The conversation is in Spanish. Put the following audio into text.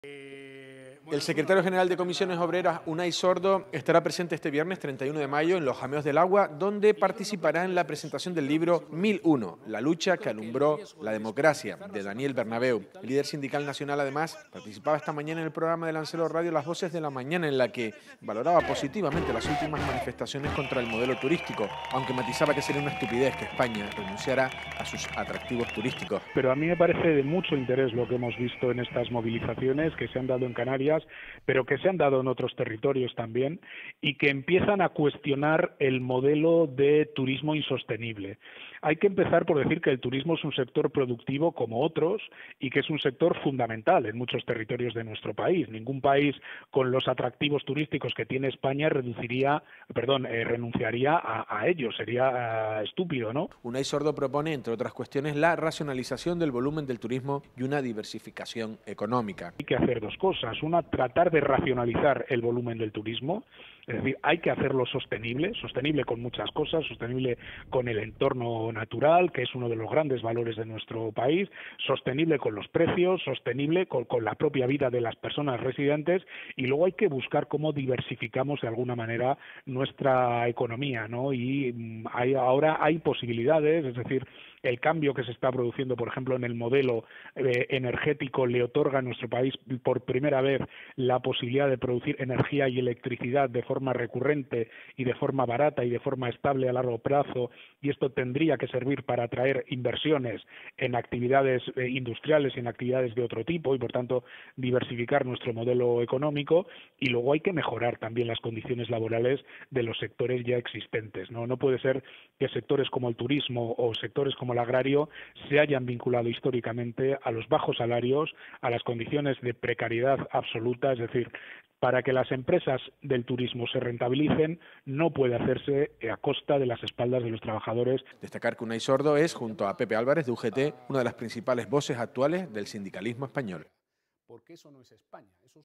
El secretario general de Comisiones Obreras, Unai Sordo, estará presente este viernes 31 de mayo en Los Jameos del Agua, donde participará en la presentación del libro 1001, la lucha que alumbró la democracia, de Daniel Bernabeu. El líder sindical nacional, además, participaba esta mañana en el programa de Lancero Radio Las Voces de la Mañana, en la que valoraba positivamente las últimas manifestaciones contra el modelo turístico, aunque matizaba que sería una estupidez que España renunciara a sus atractivos turísticos. Pero a mí me parece de mucho interés lo que hemos visto en estas movilizaciones que se han dado en Canarias, pero que se han dado en otros territorios también, y que empiezan a cuestionar el modelo de turismo insostenible. Hay que empezar por decir que el turismo es un sector productivo como otros y que es un sector fundamental en muchos territorios de nuestro país. Ningún país con los atractivos turísticos que tiene España renunciaría a ellos. Sería estúpido, ¿no? Unai Sordo propone, entre otras cuestiones, la racionalización del volumen del turismo y una diversificación económica. Hay que hacer dos cosas. Una, tratar de racionalizar el volumen del turismo. Es decir, hay que hacerlo sostenible con muchas cosas, sostenible con el entorno natural, que es uno de los grandes valores de nuestro país, sostenible con los precios, sostenible con la propia vida de las personas residentes, y luego hay que buscar cómo diversificamos de alguna manera nuestra economía, ¿no? Y ahora hay posibilidades, es decir, el cambio que se está produciendo, por ejemplo, en el modelo energético le otorga a nuestro país por primera vez la posibilidad de producir energía y electricidad de forma recurrente y de forma barata y de forma estable a largo plazo, y esto tendría que servir para atraer inversiones en actividades industriales y en actividades de otro tipo y, por tanto, diversificar nuestro modelo económico. Y luego hay que mejorar también las condiciones laborales de los sectores ya existentes, ¿no? No puede ser que sectores como el turismo o sectores como el agrario se hayan vinculado históricamente a los bajos salarios, a las condiciones de precariedad absoluta. Es decir, para que las empresas del turismo se rentabilicen, no puede hacerse a costa de las espaldas de los trabajadores. Destacar que Unai Sordo es, junto a Pepe Álvarez de UGT, una de las principales voces actuales del sindicalismo español. Porque eso no es España.